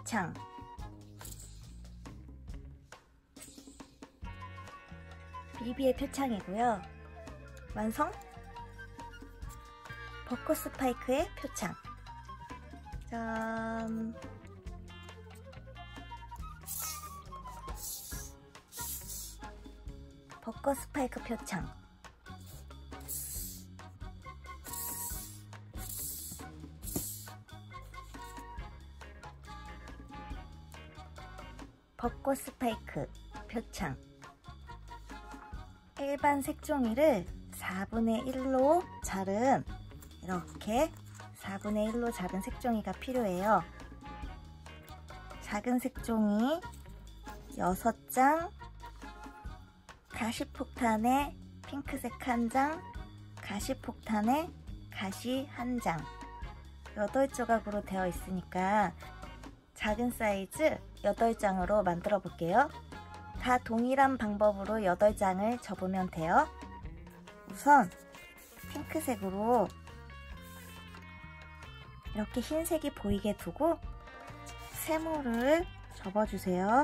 표창, 비비의 표창이고요. 완성! 벚꽃 스파이크의 표창. 짠! 벚꽃 스파이크 표창. 벚꽃 스파이크 표창. 일반 색종이를 4분의 1로 자른, 이렇게 4분의 1로 자른 색종이가 필요해요. 작은 색종이 6장, 가시폭탄에 핑크색 1장, 가시폭탄에 가시 1장, 8조각으로 되어 있으니까 작은 사이즈 8장으로 만들어 볼게요. 다 동일한 방법으로 8장을 접으면 돼요. 우선 핑크색으로 이렇게 흰색이 보이게 두고 세모를 접어주세요.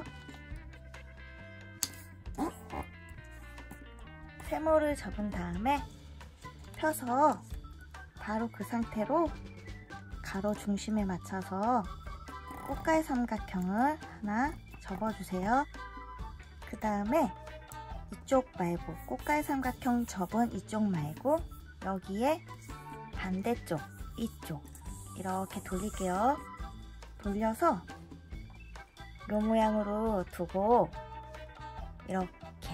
세모를 접은 다음에 펴서 바로 그 상태로 가로 중심에 맞춰서 꽃갈 삼각형을 하나 접어주세요. 그 다음에 이쪽 말고, 꽃갈 삼각형 접은 이쪽 말고 여기에 반대쪽, 이쪽 이렇게 돌릴게요. 돌려서 요 모양으로 두고 이렇게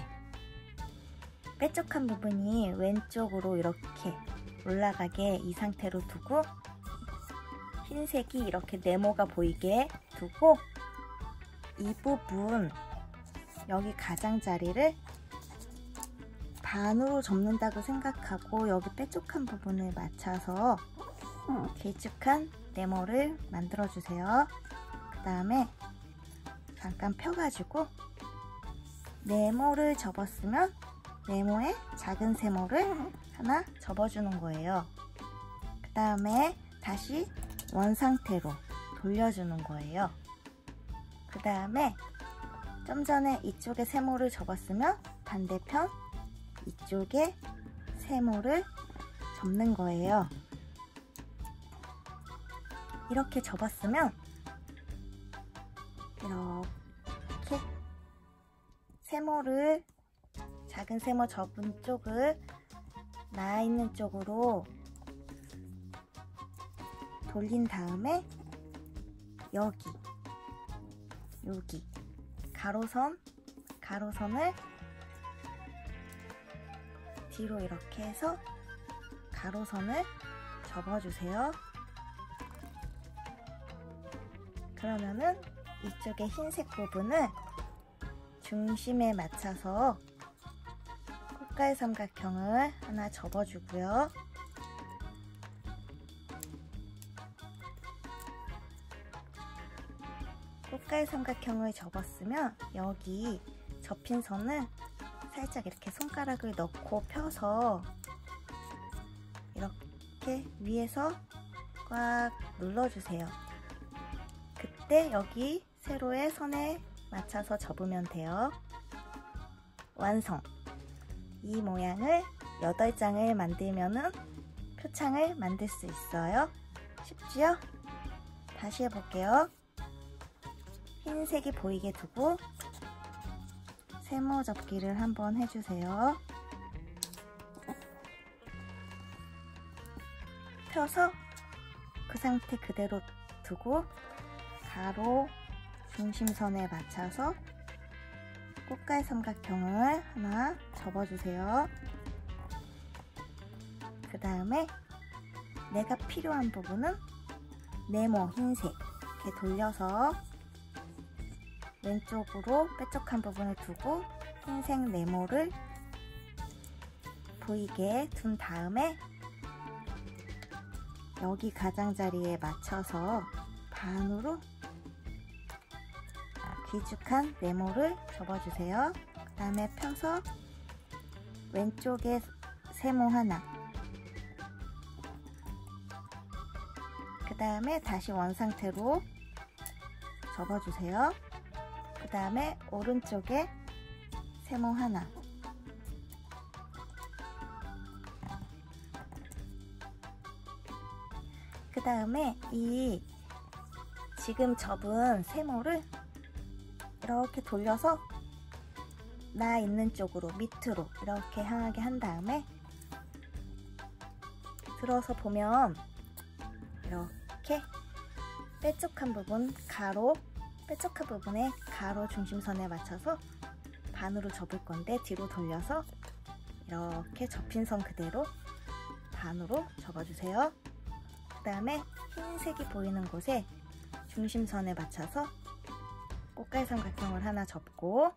뾰족한 부분이 왼쪽으로 이렇게 올라가게 이 상태로 두고 흰색이 이렇게 네모가 보이게 두고 이 부분, 여기 가장자리를 반으로 접는다고 생각하고 여기 뾰족한 부분을 맞춰서 길쭉한 네모를 만들어 주세요. 그 다음에 잠깐 펴가지고 네모를 접었으면 네모에 작은 세모를 하나 접어주는 거예요. 그 다음에 다시 원 상태로 돌려주는 거예요. 그 다음에 좀 전에 이쪽에 세모를 접었으면 반대편 이쪽에 세모를 접는 거예요. 이렇게 접었으면 이렇게 세모를, 작은 세모 접은 쪽을 나와 있는 쪽으로 돌린 다음에 여기 가로선을 뒤로 이렇게 해서 가로선을 접어주세요. 그러면은 이쪽에 흰색 부분을 중심에 맞춰서 꽃갈 삼각형을 하나 접어주고요. 꽃갈 삼각형을 접었으면 여기 접힌 선을 살짝 이렇게 손가락을 넣고 펴서 이렇게 위에서 꽉 눌러주세요. 그때 여기 세로의 선에 맞춰서 접으면 돼요. 완성! 이 모양을 8장을 만들면은 표창을 만들 수 있어요. 쉽지요? 다시 해볼게요. 흰색이 보이게 두고 세모 접기를 한번 해주세요. 펴서 그 상태 그대로 두고 가로 중심선에 맞춰서 꽃갈 삼각형을 하나 접어주세요. 그 다음에 내가 필요한 부분은 네모 흰색 이렇게 돌려서 왼쪽으로 뾰족한 부분을 두고 흰색 네모를 보이게 둔 다음에 여기 가장자리에 맞춰서 반으로 길쭉한 네모를 접어주세요. 그 다음에 펴서 왼쪽에 세모 하나, 그 다음에 다시 원 상태로 접어주세요. 그 다음에 오른쪽에 세모 하나, 그 다음에 이 지금 접은 세모를 이렇게 돌려서 나 있는 쪽으로 밑으로 이렇게 향하게 한 다음에 들어서 보면 이렇게 뾰족한 부분, 뾰족한 부분에 가로 중심선에 맞춰서 반으로 접을 건데 뒤로 돌려서 이렇게 접힌 선 그대로 반으로 접어주세요. 그 다음에 흰색이 보이는 곳에 중심선에 맞춰서 꽃갈 삼각형을 하나 접고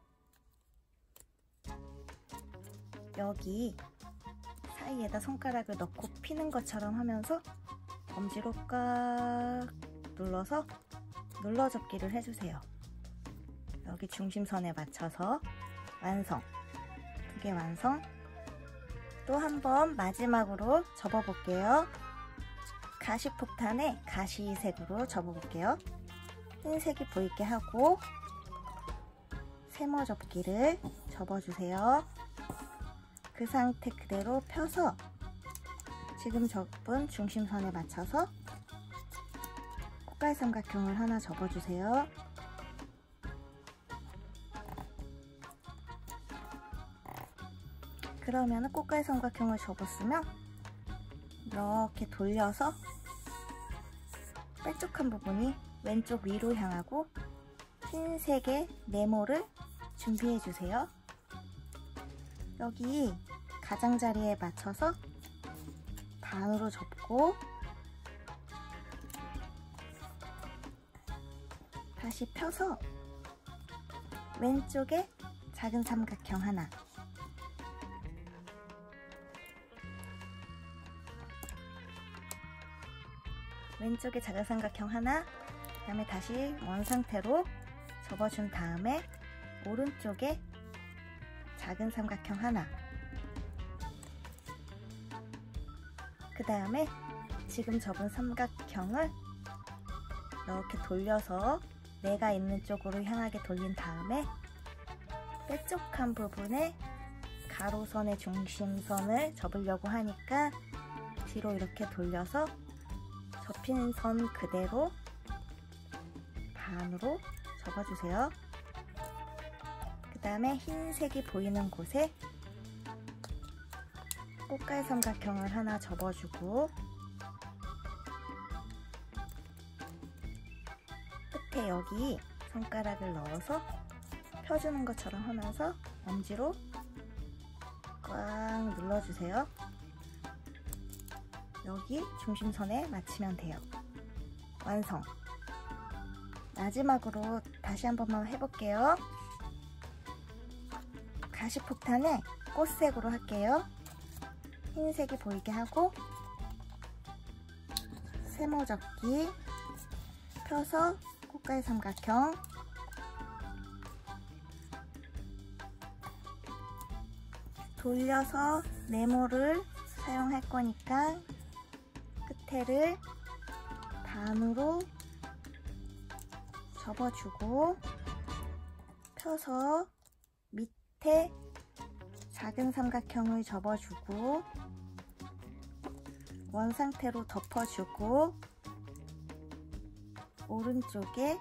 여기 사이에다 손가락을 넣고 피는 것처럼 하면서 엄지로 꽉 눌러서 눌러접기를 해주세요. 여기 중심선에 맞춰서 완성. 2개 완성. 또 한 번 마지막으로 접어볼게요. 가시폭탄에 가시색으로 접어볼게요. 흰색이 보이게 하고 세모 접기를 접어주세요. 그 상태 그대로 펴서 지금 접은 중심선에 맞춰서 꽃갈 삼각형을 하나 접어주세요. 그러면 꽃갈 삼각형을 접었으면 이렇게 돌려서 뾰족한 부분이 왼쪽 위로 향하고 흰색의 네모를 준비해 주세요. 여기 가장자리에 맞춰서 반으로 접고 다시 펴서 왼쪽에 작은 삼각형 하나, 왼쪽에 작은 삼각형 하나, 그 다음에 다시 원 상태로 접어준 다음에 오른쪽에 작은 삼각형 하나, 그 다음에 지금 접은 삼각형을 이렇게 돌려서 내가 있는 쪽으로 향하게 돌린 다음에 뾰족한 부분에 가로선의 중심선을 접으려고 하니까 뒤로 이렇게 돌려서 접힌 선 그대로 반으로 접어주세요. 그 다음에 흰색이 보이는 곳에 꽃갈 삼각형을 하나 접어주고 끝에 여기 손가락을 넣어서 펴주는 것처럼 하면서 엄지로 꽉 눌러주세요. 여기 중심선에 맞추면 돼요. 완성! 마지막으로 다시 한 번만 해볼게요. 가시폭탄에 꽃색으로 할게요. 흰색이 보이게 하고 세모 접기 펴서 꽃갈 삼각형, 돌려서 네모를 사용할 거니까 끝에를 반으로 접어주고 펴서 밑에 작은 삼각형을 접어주고 원 상태로 덮어주고 오른쪽에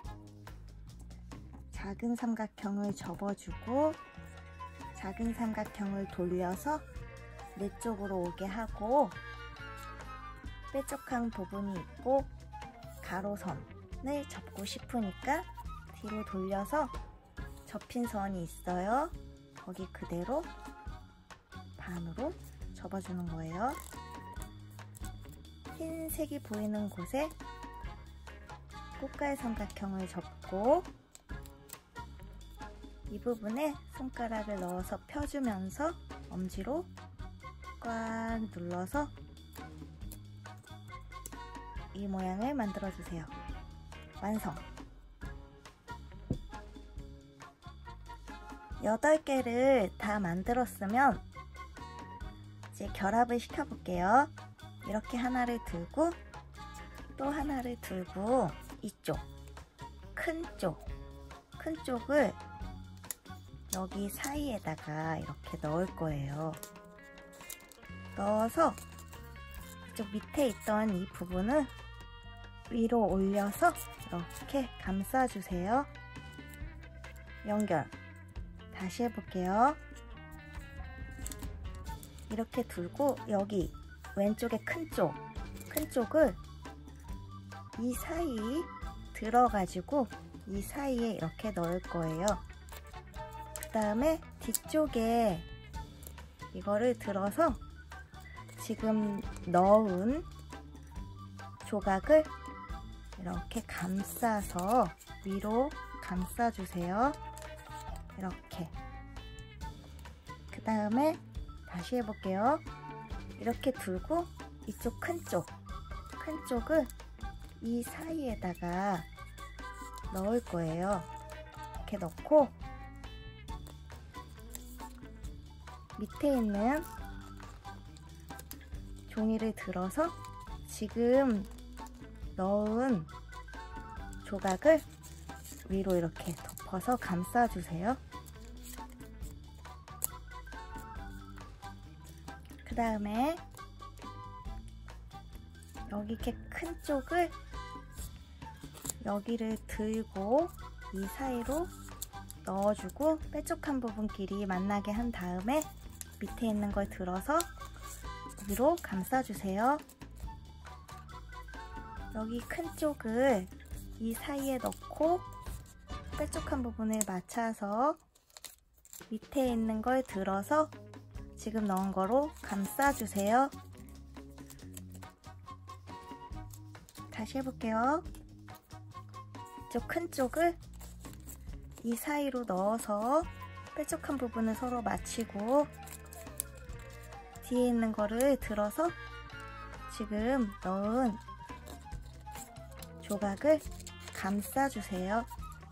작은 삼각형을 접어주고 작은 삼각형을 돌려서 내 쪽으로 오게 하고 뾰족한 부분이 있고 가로선을 접고 싶으니까 뒤로 돌려서 접힌 선이 있어요. 거기 그대로 반으로 접어주는 거예요. 흰색이 보이는 곳에 꽃갈 삼각형을 접고 이 부분에 손가락을 넣어서 펴주면서 엄지로 꽉 눌러서 이 모양을 만들어 주세요. 완성! 8개를 다 만들었으면 이제 결합을 시켜 볼게요. 이렇게 하나를 들고 또 하나를 들고 이쪽 큰 쪽을 여기 사이에다가 이렇게 넣을 거예요. 넣어서 이쪽 밑에 있던 이 부분을 위로 올려서 이렇게 감싸주세요. 연결. 다시 해볼게요. 이렇게 두고 여기 왼쪽에 큰 쪽을 이 사이 들어가지고 이 사이에 이렇게 넣을 거예요. 그 다음에 뒤쪽에 이거를 들어서 지금 넣은 조각을 이렇게 감싸서 위로 감싸주세요. 이렇게. 그 다음에 다시 해볼게요. 이렇게 두고 이쪽 큰 쪽을 이 사이에다가 넣을 거예요. 이렇게 넣고 밑에 있는 종이를 들어서 지금 넣은 조각을 위로 이렇게 덮어서 감싸주세요. 그 다음에 여기 이렇게 큰 쪽을 여기를 들고 이 사이로 넣어주고 뾰족한 부분끼리 만나게 한 다음에 밑에 있는 걸 들어서 위로 감싸주세요. 여기 큰 쪽을 이 사이에 넣고 뾰족한 부분을 맞춰서 밑에 있는 걸 들어서 지금 넣은 거로 감싸주세요. 다시 해볼게요. 이쪽 큰 쪽을 이 사이로 넣어서 뾰족한 부분을 서로 맞추고 뒤에 있는 거를 들어서 지금 넣은 조각을 감싸주세요.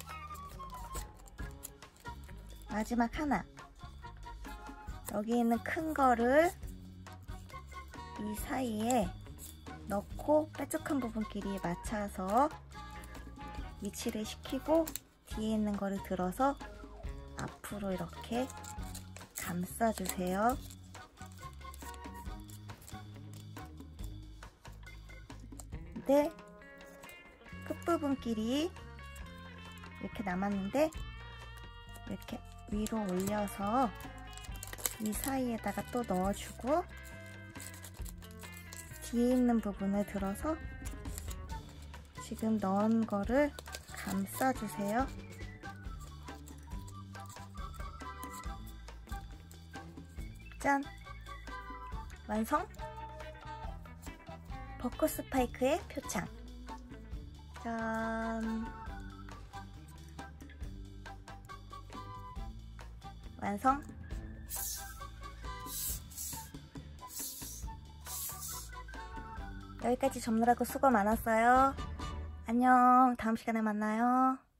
마지막 하나. 여기 있는 큰 거를 이 사이에 넣고 뾰족한 부분끼리 맞춰서 위치를 시키고 뒤에 있는 거를 들어서 앞으로 이렇게 감싸주세요. 네, 끝부분끼리 이렇게 남았는데 이렇게 위로 올려서 이 사이에다가 또 넣어주고 뒤에 있는 부분을 들어서 지금 넣은 거를 감싸주세요. 짠! 완성! 벚꽃 스파이크의 표창. 짠! 완성! 여기까지 접느라고 수고 많았어요. 안녕. 다음 시간에 만나요.